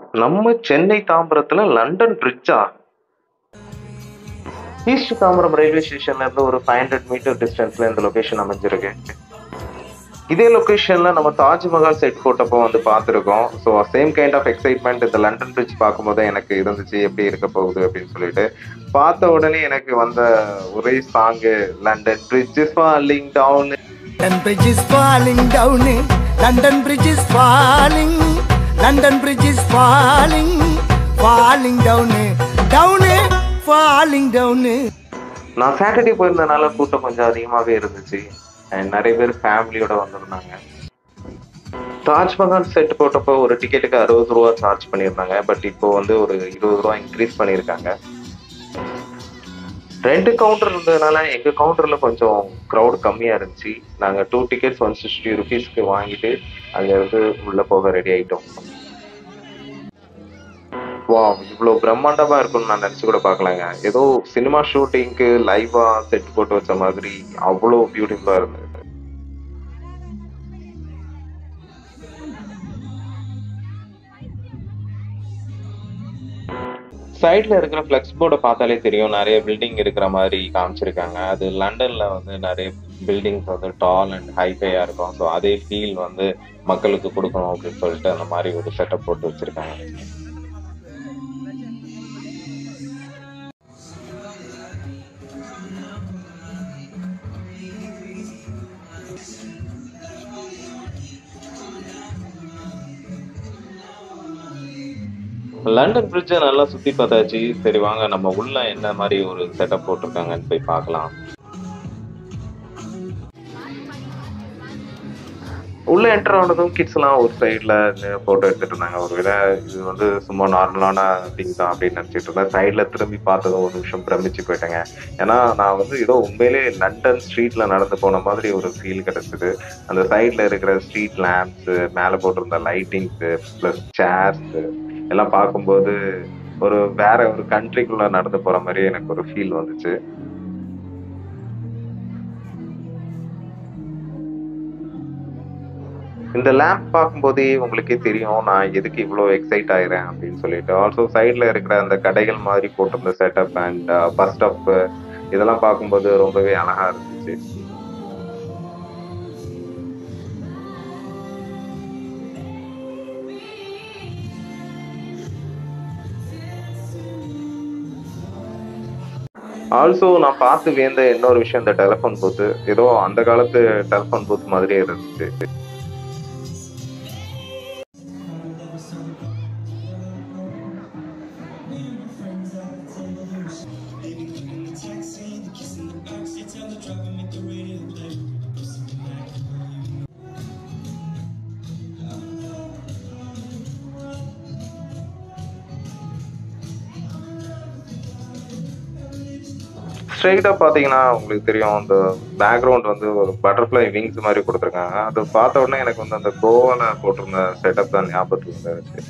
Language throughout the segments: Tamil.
நம்ம சென்னை தாம்பரத்துல லண்டன் பிரிட்ஜா? ஈஸ்ட் தாம்பரம் ரயில்வே ஸ்டேஷன்ல இருந்து ஒரு 500 மீட்டர் டிஸ்டன்ஸ்ல இந்த லொகேஷன் அமைஞ்சிருக்கு. இதே லொகேஷன்ல நம்ம தாஜ்மஹால் செட் போட்டப்போ வந்து பார்த்துருக்கோம். So same kind of excitement இந்த லண்டன் பிரிட்ஜ் பார்க்கும்போது எனக்கு இருந்துச்சு, எப்படி இருக்க போகுது அப்படின்னு சொல்லிட்டு. பார்த்த உடனே எனக்கு வந்த ஒரே song London bridge is falling down. London Bridge is falling down. London Bridge is falling. London Bridge is falling. Falling down. Down. Falling down. நான் சாட்டர்டே போயிருந்தனால கூட்டம் கொஞ்சம் அதிகமாகவே இருந்துச்சு. அண்ட் நிறைய பேர் ஃபேமிலியோட வந்திருந்தாங்க. தாஜ்மஹால் செட் போட்டப்போ ஒரு டிக்கெட்டுக்கு 60 ரூபா சார்ஜ் பண்ணியிருந்தாங்க. பட் இப்போ வந்து ஒரு 20 ரூபா இன்க்ரீஸ் பண்ணியிருக்காங்க. 2 கவுண்டர் இருந்ததுனால எங்கள் கவுண்டரில் கொஞ்சம் க்ரௌட் கம்மியாக இருந்துச்சு. நாங்கள் 2 டிக்கெட்ஸ் 160 ருபீஸ்க்கு வாங்கிட்டு அங்கேருந்து உள்ளே போக ரெடி ஆகிட்டோம். வா, இவ்வளோ பிரம்மாண்டமாக இருக்கும்னு நான் நினச்சி கூட பார்க்கலாங்க. ஏதோ சினிமா ஷூட்டிங்க்கு லைவாக செட் போட்டு வச்ச மாதிரி அவ்வளோ பியூட்டிஃபுல்லாக இருந்தது. சைடில் இருக்கிற ஃப்ளெக்ஸ் போர்டை பார்த்தாலே தெரியும், நிறைய பில்டிங் இருக்கிற மாதிரி காமிச்சிருக்காங்க. அது லண்டனில் வந்து நிறைய பில்டிங்ஸ் வந்து டால் அண்ட் ஹைஃபையாக இருக்கும். ஸோ அதே ஃபீல் வந்து மக்களுக்கு கொடுக்கணும் அப்படின்னு சொல்லிட்டு அந்த மாதிரி ஒரு செட்டப் போட்டு வச்சுருக்காங்க. லண்டன் பிரிட்ஜை நல்லா சுற்றி பார்த்தாச்சு. சரி வாங்க நம்ம உள்ள என்ன மாதிரி ஒரு செட்டப் போட்டிருக்காங்கன்னு போய் பார்க்கலாம். உள்ள என்டர் ஆனதும் கிட்ஸ்லாம் ஒரு சைடில் ஃபோட்டோ எடுத்துட்டு இருந்தாங்க. ஒரு வித இது வந்து சும்மா நார்மலான திங் தான் அப்படின்னு நினச்சிட்டு இருந்தேன். சைடில் திரும்பி பார்த்ததும் ஒரு நிமிஷம் பிரமிச்சு போயிட்டேங்க. ஏன்னா நான் வந்து ஏதோ உண்மையிலே லண்டன் ஸ்ட்ரீட்டில் நடந்து போன மாதிரி ஒரு ஃபீல் கிடைச்சிது. அந்த சைடில் இருக்கிற ஸ்ட்ரீட் லேம்ப்ஸு, மேலே போட்டிருந்த லைட்டிங்ஸு, ப்ளஸ் சேர்ஸு எல்லாம் பார்க்கும்போது வேற ஒரு கண்ட்ரிக்குள்ள நடந்து போற மாதிரி எனக்கு ஒரு ஃபீல் வந்துச்சு. இந்த லேம்ப் பார்க்கும்போதே உங்களுக்கே தெரியும் நான் எதுக்கு இவ்வளோ எக்ஸைட் ஆயிறேன் அப்படின்னு சொல்லிட்டு. ஆல்சோ சைட்ல இருக்கிற அந்த கடைகள் மாதிரி போட்டிருந்த செட்டப் அண்ட் பஸ் ஸ்டாப் இதெல்லாம் பார்க்கும்போது ரொம்பவே அழகா இருந்துச்சு. ஆல்சோ நான் பார்த்து வியந்த இன்னொரு விஷயம், இந்த டெலிஃபோன் பூத்து ஏதோ அந்த காலத்து டெலிஃபோன் பூத் மாதிரியே இருந்துச்சு. ஸ்ட்ரெயிட்டாக பார்த்தீங்கன்னா உங்களுக்கு தெரியும், அந்த பேக்ரவுண்ட் வந்து ஒரு பட்டர்ஃப்ளை விங்ஸ் மாதிரி கொடுத்துருக்காங்க. அது பார்த்த உடனே எனக்கு வந்து அந்த கோவாவில் போட்டிருந்த செட்டப் தான் ஞாபகத்துக்கு வந்துச்சு.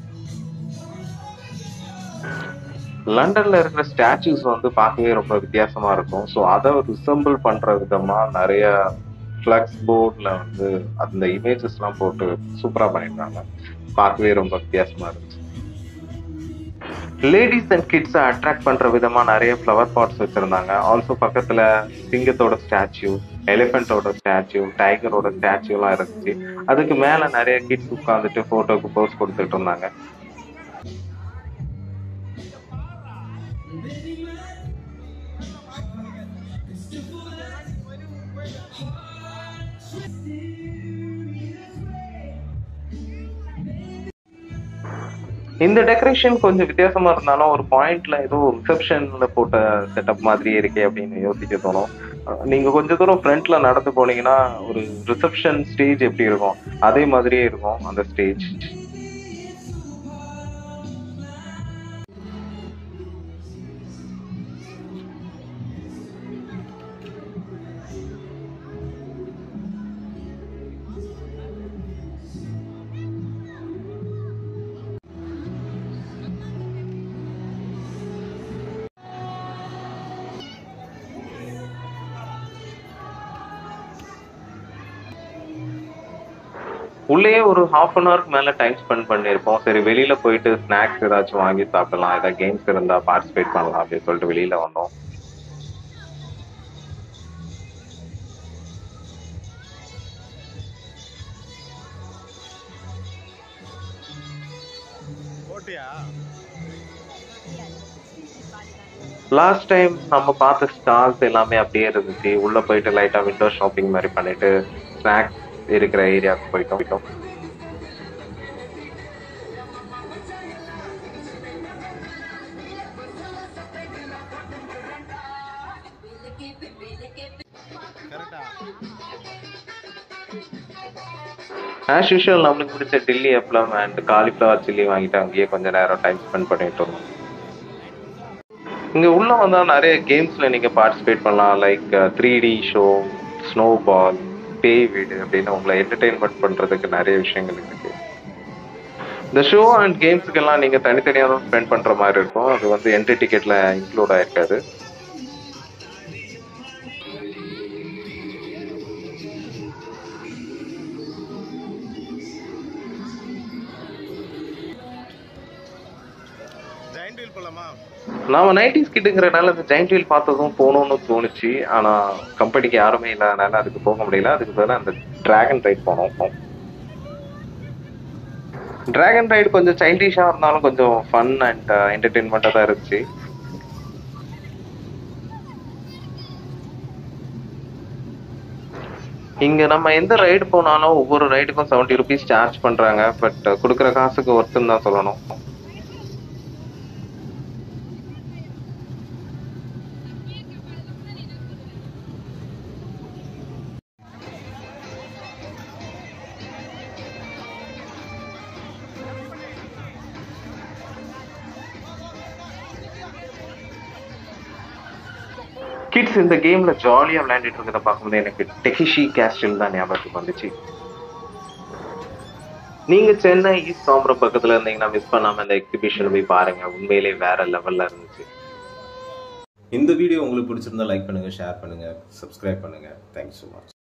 லண்டனில் இருக்கிற ஸ்டாச்சுஸ் வந்து பார்க்கவே ரொம்ப வித்தியாசமாக இருக்கும். ஸோ அதை ரிசம்பிள் பண்ணுற விதமாக நிறைய ஃப்ளக்ஸ் போர்டில் வந்து அந்த இமேஜஸ்லாம் போட்டு சூப்பராக பண்ணியிருக்காங்க. பார்க்கவே ரொம்ப வித்தியாசமாக இருந்துச்சு. லேடிஸ் அண்ட் கிட்ஸை அட்ராக்ட் பண்ற விதமா நிறைய ஃப்ளவர் பாட்ஸ் வச்சிருந்தாங்க. ஆல்சோ பக்கத்துல சிங்கத்தோட ஸ்டாச்சு, எலிஃபென்ட்டோட ஸ்டாச்சு, டைகரோட ஸ்டாச்சு எல்லாம் இருந்துச்சு. அதுக்கு மேல நிறைய கிட்ஸ் உட்காந்துட்டு போட்டோக்கு போஸ் கொடுத்துட்டு இருந்தாங்க. இந்த டெக்கரேஷன் கொஞ்சம் வித்தியாசமா இருந்தாலும் ஒரு பாயிண்ட்ல ஏதோ ரிசப்ஷன்ல போட்ட செட்டப் மாதிரியே இருக்கே அப்படின்னு யோசிக்க தோணும். நீங்க கொஞ்ச தூரம் ஃப்ரண்ட்ல நடந்து போனீங்கன்னா ஒரு ரிசப்ஷன் ஸ்டேஜ் எப்படி இருக்கும் அதே மாதிரியே இருக்கும் அந்த ஸ்டேஜ். உள்ளேயே ஒரு ½ அன் ஹவருக்கு மேலே டைம் ஸ்பெண்ட் பண்ணியிருப்போம். சரி வெளியில் போயிட்டு ஸ்நாக்ஸ் ஏதாச்சும் வாங்கி சாப்பிடலாம், ஏதாவது கேம்ஸ் இருந்தால் பார்ட்டிசிபேட் பண்ணலாம் அப்படின்னு சொல்லிட்டு வெளியில் வந்தோம். லாஸ்ட் டைம் நம்ம பார்த்த ஸ்டால்ஸ் எல்லாமே அப்படியே இருந்துச்சு. உள்ள போயிட்டு லைட்டா விண்டோ ஷாப்பிங் மாதிரி பண்ணிட்டு ஸ்நாக்ஸ் இருக்கிற ஏரியாவுக்கு போயிட்டோம். ஆஸ் யூஷுவல் நம்மளுக்கு பிடிச்ச டில்லி அப்பளம் அண்ட் காலிஃப்ளவர் சில்லி வாங்கிட்டு அங்கேயே கொஞ்சம் நேரம் டைம் ஸ்பெண்ட் பண்ணிட்டு இருந்தோம். இங்கே உள்ள வந்தால் நிறைய கேம்ஸில் நீங்கள் பார்ட்டிசிபேட் பண்ணலாம். லைக் 3D ஷோ, ஸ்னோ பால், பேய் வீடு அப்படின்னு உங்களை என்டர்டெயின்மெண்ட் பண்ணுறதுக்கு நிறைய விஷயங்கள் இருக்குது. இந்த ஷோ அண்ட் கேம்ஸுக்கெல்லாம் நீங்கள் தனித்தனியாக தான் ஸ்பெண்ட் பண்ணுற மாதிரி இருக்கும். அது வந்து என்ட்ரி டிக்கெட்டில் இன்க்ளூட் ஆகிருக்காது. நாம 90s கிட்டுங்கிறனால அந்த ஜெயிண்ட் வீல் பார்த்ததும் போகணும்னு தோணுச்சு. ஆனால் கம்பெனிக்கு யாருமே இல்லாதனால அதுக்கு போக முடியல. அதுக்கு பதிலாக அந்த டிராகன் ரைட் போனோம். டிராகன் ரைடு கொஞ்சம் சைல்டிஷாக இருந்தாலும் கொஞ்சம் ஃபன் அண்ட் என்டர்டெயின்மெண்ட்டாக தான் இருந்துச்சு. இங்கே நம்ம எந்த ரைடு போனாலும் ஒவ்வொரு ரைடுக்கும் 70 rupees சார்ஜ் பண்ணுறாங்க. பட் கொடுக்குற காசுக்கு ஒர்த்துன்னு தான் சொல்லணும். கிட்ஸ் இந்த கேம்ல ஜாலியா விளையாண்டுட்டு இருக்கிறத பார்க்கும்போது எனக்கு டெஹிஷி கேஸ்டில் தான் ஞாபகத்துக்கு வந்துச்சு. நீங்க சென்னை ஈஸ்ட் தாம்பரம் பக்கத்துல இருந்தீங்கன்னா மிஸ் பண்ணாம இந்த எக்ஸிபிஷன் போய் பாருங்க. உண்மையிலே வேற லெவல்ல இருந்துச்சு. இந்த வீடியோ உங்களுக்கு பிடிச்சிருந்தா லைக் பண்ணுங்க, ஷேர் பண்ணுங்க, சப்ஸ்கிரைப் பண்ணுங்க. Thanks so much.